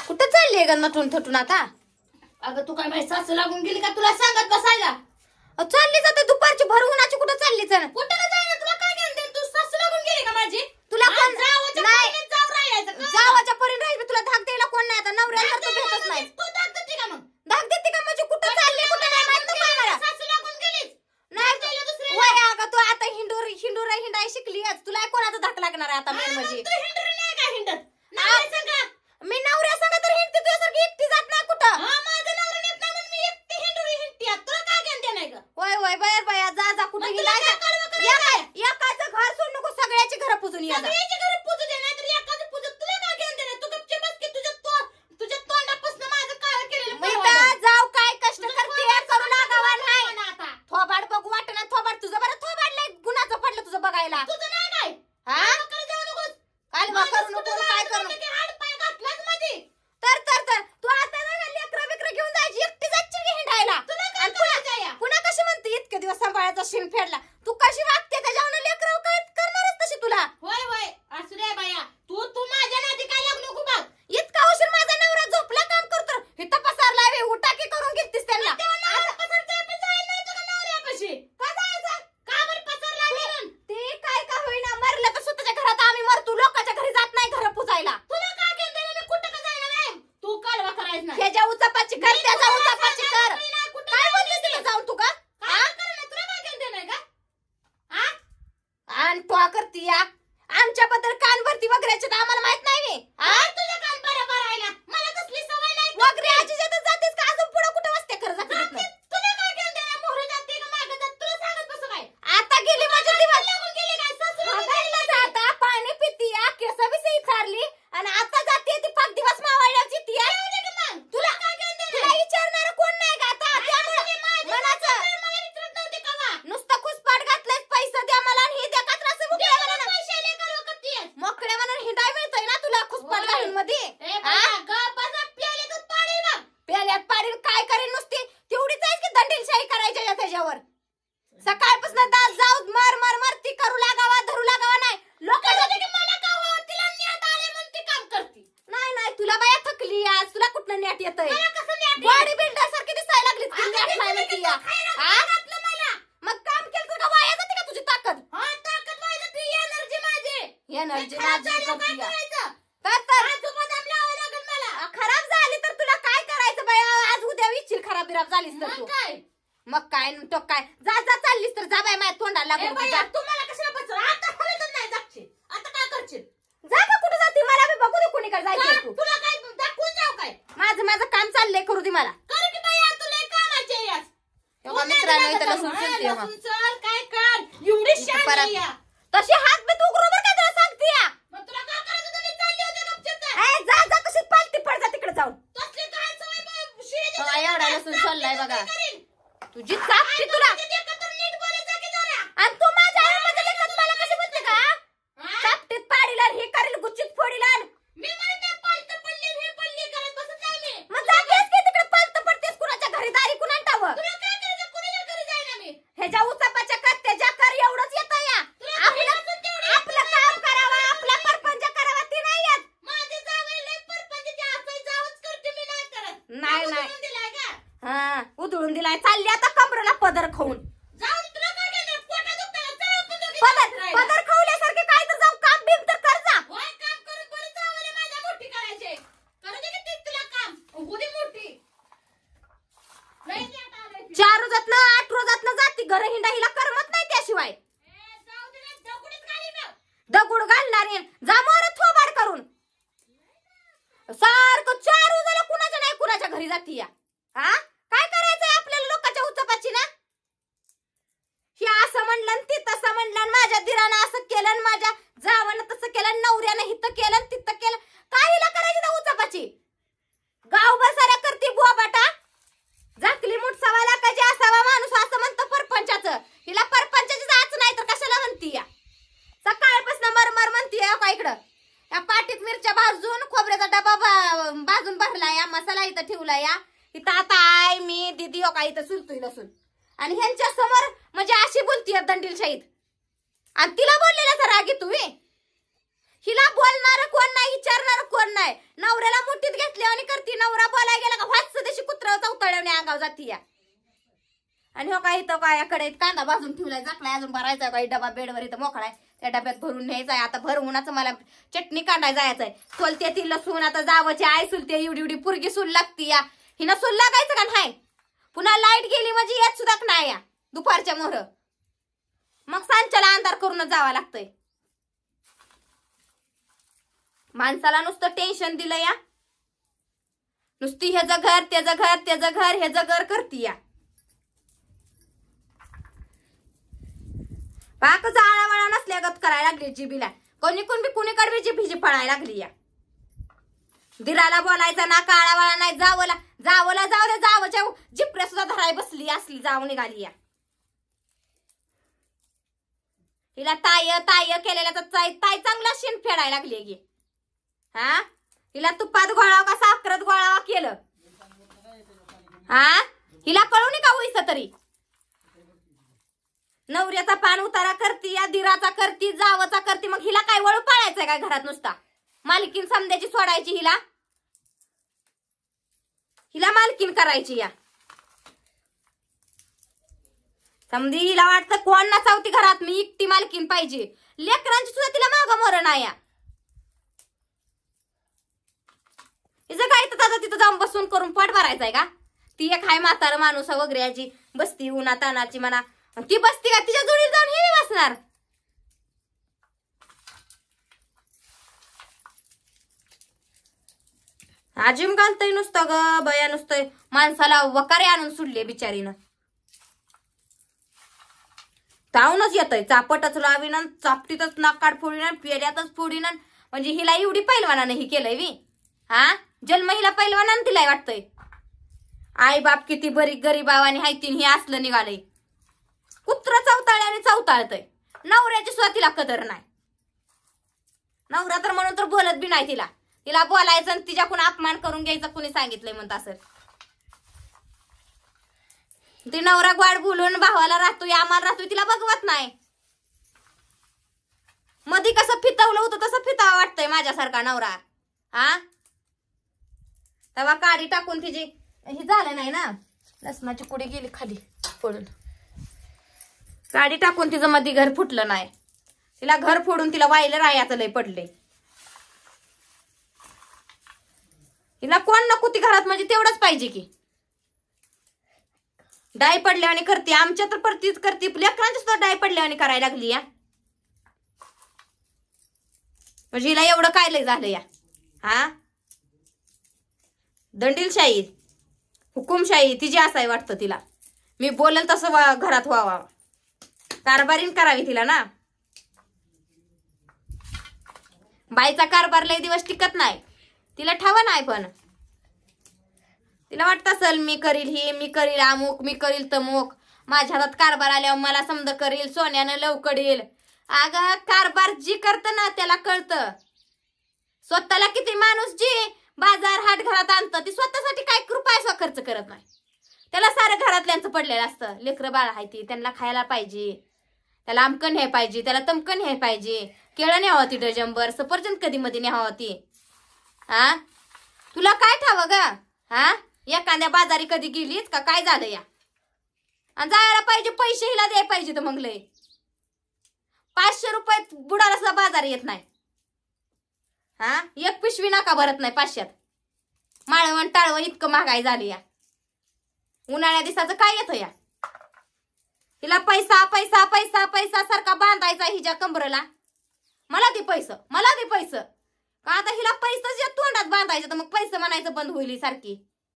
कुठं चालली ग नटून थटून आता? अगं तू काय माझी सासू लागून गेली का तुला सांगत बसायला? चालली जाते दुपारची भर उन्हाची कुठं चाललीच ना? कुठं का जायला तुला काय घेऊन तू सासू लागून गेली का माझी? तुला कोण नाही जाऊ राहायचं जावाच्या परीन राहील तुला धाक द्यायला कोण नाही आता नवऱ्याला तर भेटत नाही. तू धाक देते का मग? धाक देते का म्हणजे कुठं चालली कुठं नाही माहित नाही मला. सासू लागून गेलीस नाही वय अगं तू आता हिंडूर हिंडाय शिकली तुला कोणाचा धाक लागणार आहे आता मेन म्हणजे? तू हिंडर नाही का हिंडत? नाही सांगा मी नवऱ्या संग तर हिंडते तुझ्यासारखी एकटी जात नाही कुठं. हा माझं नवरा नेत नाही म्हणून मी एकटी हिंडूर हिंडते. तुला काय घेऊन नाही ग? वय वय बाहेर बाया जा जा कुठे गेलाय एकाचं घर सोड नको सगळ्याची घर पुजून या जा. सगळ्याची घरी पूजू दे नाही तर एकाचं पूजू तुला काय घेऊन देणार? तू गपचे बस की तुझ्या तोंडापासून माझं काळ केलेलं मी तर जाऊ काय कष्ट करते करू लागावा नाही. थोबाड बघू वाटना थोबाड तुझं बरं थोबाडलंय गुणाचं पडलं तुझं बघायला. तुझं नाही काय हा कर जाऊ नकोस काल बा करू नको काय करू हाड पाय घातलाच मध्ये. तर तू आता ना लेकरं बिकरं घेऊन जायची एकटी जायची की हिंडायला. तुला काय आणि करायचं या? पुन्हा कशी म्हणते इतके दिवस सांभाळायचा शिन फेडला तू कशी वागते त्याच्यावर लेकरं काय करणारच तशी तुला. होय होय असू दे बाया तू माझ्या नादी काय लागू नको बघ. इतका उशीर माझा नवरा झोपला काम करतो इथं पसारला वे उठाकी करून घेतीस त्यांना. ते काय का होईना मरलं तर स्वतःच्या घरात आम्ही मरतो लोकांच्या घरी जात नाही घर पुजायला. तू कालवा करायचं नाही. ह्याच्या उचापाची कर त्याच्या उचापाची कर. काय बोलली तिला जाऊन तू का आणि तो करती या आमच्याबद्दल कान भरती वगैरेचे तर आम्हाला माहित नाही मी. तुझ्या कान बरोबर आहे ना मला कसली सवय नाही. वगैरे आजीच्या जातेस का अजून पुढे कुठे बसते कर जाते तुला काय घेऊन देणार? मोहर जाते का मागं जाते? तुला सांगत बसू काय? आता गेली माझ्या दिवस लागून गेली काय? सासू लागून हागायला जाता पाणी पिती या केस बिस इचारली आणि आता जाते ती पाच दिवस मावळल्याची ती आहे. तुला काय घेऊन देणार? तुला विचारणार कोण नाही का आता त्यामुळे मनाचं मला विचारत नव्हते का वा? नुसतं खुसपाट घातलंय पैसे द्या मला आणि हे द्या कात्राचं मोकळ्या देवाला म्हणून पैसे लेकर करतीयस. मोकळ्या म्हणून हिंडाय मिळतोय ना तुला खुसपाट होय. घालून मध्ये. ए बाबा, गप बसा, प्यायले दूध पाणी बघ. पेल्यात पाडील काय करेल नुसती तेवढीच आहे की दंडीलशाही करायच्या या त्याच्यावर. सकाळपासून दास जाऊ मर मर मर ती करू लागावा धरू लागावा नाही लोकांना कळलं की मला का वा? तिला न्याट आले म्हणून ती काम करती. नाही तुला बाया थकली आज तुला कुठनं नेट येतंय मला कसं न्याट येईल? बॉडी बिल्डर सारखी दिसायला लागली अगं, नेट मी नाही तुला म्हणती किती या. खैरात हा? घातलं मला. मग काम केलं तर का वाया जाते का तुझी ताकद? हा, ताकद पाहिजे ती एनर्जी माझी. एनर्जी खराब माझी झालं काय करती या. करायचं? तर काजू बदाम लावावं लागेल मला. खराब झाली तर तुला काय करायचं बाया आज उद्या विचार खराब बिराब झालीस तर मग तू. काय? मग काय न तो काय जा जा चाललीस तर जा बाय माझ्या तोंडाला ए लागून बाई, जा. तू मला कशाला बसवलं? आता हलतच नाही जागशील. आता काय करशील? जा का कुठे जाते मला बी बघू दे कोणीकडे जायचं का? तू. तुला काय दाखवून जाऊ काय? माझं काम चाललंय करू दे मला. कर की बाई, आता लय कामाची आहे आज. तेव्हा तू मित्रांनो नाही इथं का लसूण करू? सोलते लसूण सोल, काय कर? एवढी इथं शान परत- आहे या. तशी हात बी तू बरोबर काय तुला सांगते या. मग तुला काय करायचं होतं? मी चालली होते गपचूप तर. ए, जा जा कशी पालती पड जा तिकडे जाऊन. तसली काय सवय बाई, शिळेची हा, सवय एवढा काय? लसूण चापटी सोललाय सवय बघा. करीन. तुझी चापटी तुला तुझ्या देखत नीट बोलायचं की जरा. आणि तू माझ्या आईमध्ये लेखत मला कशी बोलते का हा? चापटीत पाडीला आणि हे करेल गुच्चीत फोडीला आणि मी म्हणत नाही पालतं पडली, हे पडली करत बसत नाही मी. मग जातेस की तिकडे पालत पडतेस कुणाच्या घरी दारी कुणा टावं तुला काय करायचं? कुणाच्या घरी जाईना मी. ह्याच्या उचापाच्या कत्त्याच्या कर एवढंच येतं या. तुला घरी आपलं बसून तेवढं आपलं येतं काम ना. करावं आपला परपंच करावा ती नाही येत. माझी जावई लय परपंचाची असं जावंच करते, मी नाही करत. नाही, तू नाही. उचलून दिलाय का? हा उधळून दिलाय चालली आता कमरेला पदर खाऊन. जाऊन तुला काय केलं? पोटात दुखतंय. चल आपण दोघी पदर जाऊन राहायला. पदर खावल्यासारखे काय तर जाऊन काम बिम तर कर जा. होय, काम करून बरी जावई माझ्या मोठी करायचे. करू दे की ते तुला काम. होऊ दे मोठी. लय न्याट आलंय ते. 4 रोजातनं 8 रोजातनं जाती घर हिंडा हिला करमत नाही त्याशिवाय. ए, जाऊ दे रे, दगडीच घाली ना. दगड घालणारे जा मोर थोबाड करून सारखं 4 रोजाला कुणाच्या नाही कुणाच्या घरी जाती या. हा काय करायचंय आपल्याला लोकांच्या उचपाची ना. हे असं म्हणलं आणि ते तसं म्हणलं आणि माझ्या दिरानं असं केलं आणि माझ्या जावानं तसं केलं आणि नवऱ्यानं हिथं केलं आणि तिथं केलं. काय हिला करायची त्या उचपाची गावभर साऱ्या करती बुवाबाटा. झाकली मुठ सवा लाखाची असावा माणूस असं म्हणतं परपंचाचं. हिला परपंचाची जाच नाही तर कशाला म्हणती या. सकाळपासून मरमर म्हणती का इकडं या पाटीत मिरच्या भाजून खोबऱ्याचा डबा भाजून भरला या मसाला इथं ठेवला या. इथं आता आय मी दीदी हो का इथं सुलतोय लसून आणि ह्यांच्या समोर म्हणजे अशी बोलतीय दंडीलशाहीत आणि तिला बोललेला तर रागी तुम्ही हिला बोलणार कोण नाही, विचारणार कोण नाही. नवऱ्याला मुठीत घेतली आणि करती. नवरा बोलाय गेला का वाच देशी कुत्रा चौतळवणे अंगाव जाती या. आणि हो काय इथं काय कडे कांदा भाजून ठेवलाय, झाकलाय, अजून भरायचा काही डबा बेडवर इथं मोकळाय, त्या डब्यात भरून न्यायचाय. आता भर उन्हाचं मला चटणी कांडाय जायचंय. सोलते ती लसूण आता जावची आय सुलते, एवढी एवढी पुरगी सूल लागती या. हिनं सूल लागायचं का नाही? पुन्हा लाईट गेली म्हणजे येत सुद्धा नाही या दुपारच्या मोर. मग सांच्याला अंधार करूनच जावं लागतंय. माणसाला नुसतं टेन्शन दिलं या. नुसती ह्याचं घर त्याचं घर त्याचं घर ह्याचं घर करती या. पाक जाळावाळा नसल्यागत करायला लागली जिबीला. कोणी कुणीकडे बी जिभीजी पळायला लागली या. दिराला बोलायचा ना काळावाळा नाही. जावला जावच्या जिपऱ्या सुद्धा धराय बसली असली जाऊ निघाली या. हिला ताय केलेल्या तर ताय चांगला शिन फेडायला लागली गे. हा हिला तुपात गोळाव का साखरात गोळावा केलं. हा हिला कळून का होईस तरी. नवऱ्याचा पान उतारा करती या, दिराचा करती, जावचा करती. मग हिला काय वळू पाळायचंय काय घरात नुसता? मालकीन समद्याची सोडायची हिला मालकीन करायची या. समधी हिला वाटतं कोण नसावती घरात, मी एकटी मालकीन पाहिजे. लेकरांची सुद्धा तिला मागं मरण आहे. हिचं काय तर तिथं जाऊन बसून करून पोट भरायचंय का? ती एक हाय म्हातार माणूस वगैरे याची बसती उन्हा तानाची म्हणा. ती बसती का तिच्या जोडीत जाऊन हे बसणार? आजिम घालतय नुसतं ग बया, नुसतं माणसाला वकारे आणून सुडले बिचारीनं. तावूनच येतय, चापटच लावीन, चापटीतच नाकाड फोडीन, पेल्यातच फोडीन. म्हणजे हिला एवढी पैलवानाने ही केलंय वी. हा जन्म हिला पैलवानानं तिला वाटतंय. आई बाप किती बरी गरीबावानी हायतीन हे असलं निघालंय. कुत्र चौताळ्याने चौताळतय. नवऱ्याची सुद्धा तिला कदर नाही. नवरा तर म्हणून तर बोलत बी नाही तिला. तिला बोलायचं आणि तिच्याकडून अपमान करून घ्यायचं कुणी सांगितलंय म्हणता सर. ती नवरा गोड बोलून भावाला राहतोय आम्हाला राहतोय तिला बघवत नाही. मधी कसं फितवलं होतं तसं फितावं वाटतंय माझ्यासारखा नवरा. हा तेव्हा काडी टाकून तिची ही झालं नाही ना, लसणाची कुडी गेली खाली पडून. काडी टाकून तिचं मध्ये घर फुटलं नाही. तिला घर फोडून तिला वाहिलं राहायचं लय पडले. हिला कोण नको ती घरात म्हणजे तेवढंच पाहिजे की. डाय पडल्यावानी करते, आमच्या तर परतीच करते, लेकरांच्या सुद्धा डाय पडल्यावानी करायला लागली या. म्हणजे हिला एवढं काय लय झालं या. हा दंडीलशाही हुकुमशाही तिची असाय वाटतं तिला. मी बोलेल तसं घरात व्हावा, कारभारीन करावी तिला ना. बाईचा कारभार लय दिवस टिकत नाही, तिला ठावा नाही. पण तिला वाटत असेल मी करील ही, मी करील अमुक, मी करील तमुक, माझ्या हातात कारभार आल्यावर मला समज करील, सोन्यानं लवकडील. अगं कारभार जी करत ना त्याला कळतं. स्वतःला किती माणूस जी बाजार हाट घरात आणतं ती स्वतःसाठी काय रुपया खर्च करत नाही. त्याला सारं घरातल्यांचं पडलेलं असतं. लेकरं बाळ आहे ती, त्यांना खायला पाहिजे, त्याला आमकं न्याय पाहिजे, त्याला तमकं न्याय पाहिजे, केळं न्यावं ती डझनभर, सफरचंद कधी मध्ये न्यावं ती. हा तुला काय ठावं ग? हा एखाद्या बाजारी कधी गेलीच का काय झालं या? आणि जायला पाहिजे पैसे हिला द्याय पाहिजे. तर मग लय 500 रुपये बुडाला सुद्धा बाजार येत नाही. हा एक पिशवी नाका भरत नाही 500त. माळवण टाळवण इतकं महागाई झाली या. उन्हाळ्या दिवसाचं काय येतं या? हिला पैसा पैसा पैसा पैसा सारखा बांधायचा हिच्या कंबरला. मला दे पैसे, मला दे पैसे. का आता हिला पैसे तोंडात बांधायचं तर मग पैसे म्हणायचं बंद होईल सारखी.